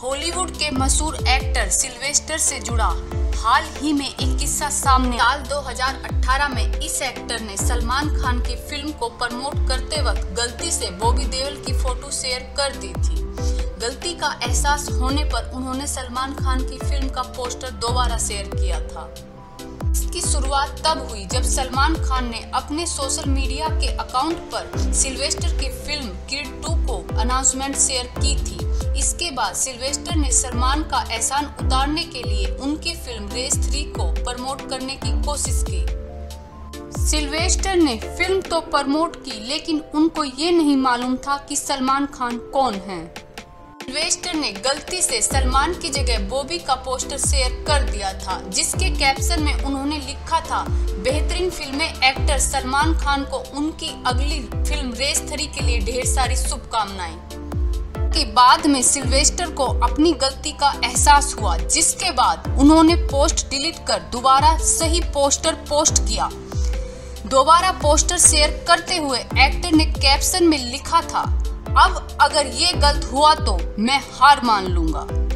Hollywood के मशहूर actor Sylvester से जुड़ा हाल ही में एक किस्सा सामने साल 2018 में इस एक्टर ने सलमान खान की फिल्म को प्रमोट करते वक्त गलती से बॉबी देओल की फोटो शेयर कर दी थी। गलती का एहसास होने पर उन्होंने सलमान खान की फिल्म का पोस्टर दोबारा शेयर किया था। इसकी शुरुआत तब हुई जब सलमान खान ने अपने सोशल मीडिया के अकाउंट पर सिल्वेस्टर की फिल्म किड 2 को अनाउंसमेंट शेयर की थी। इसके बाद सिल्वेस्टर ने सलमान का एहसान उतारने के लिए उनकी फिल्म रेस 3 को प्रमोट करने की कोशिश की। सिल्वेस्टर ने फिल्म तो प्रमोट की, लेकिन उनको ये नहीं मालूम था कि सलमान खान कौन हैं। सिल्वेस्टर ने गलती से सलमान की जगह बॉबी का पोस्टर शेयर कर दिया था, जिसके कैप्शन में उन्होंने लिखा था, बेहतरीन फिल्मी एक्टर सलमान खान को उनकी अगली फिल्म रेस 3 के लिए ढेर सारी शुभकामनाएं। के बाद में सिल्वेस्टर को अपनी गलती का एहसास हुआ, जिसके बाद उन्होंने पोस्ट डिलीट कर दोबारा सही पोस्टर पोस्ट किया। दोबारा पोस्टर शेयर करते हुए एक्टर ने कैप्शन में लिखा था, अब अगर ये गलत हुआ तो मैं हार मान लूंगा।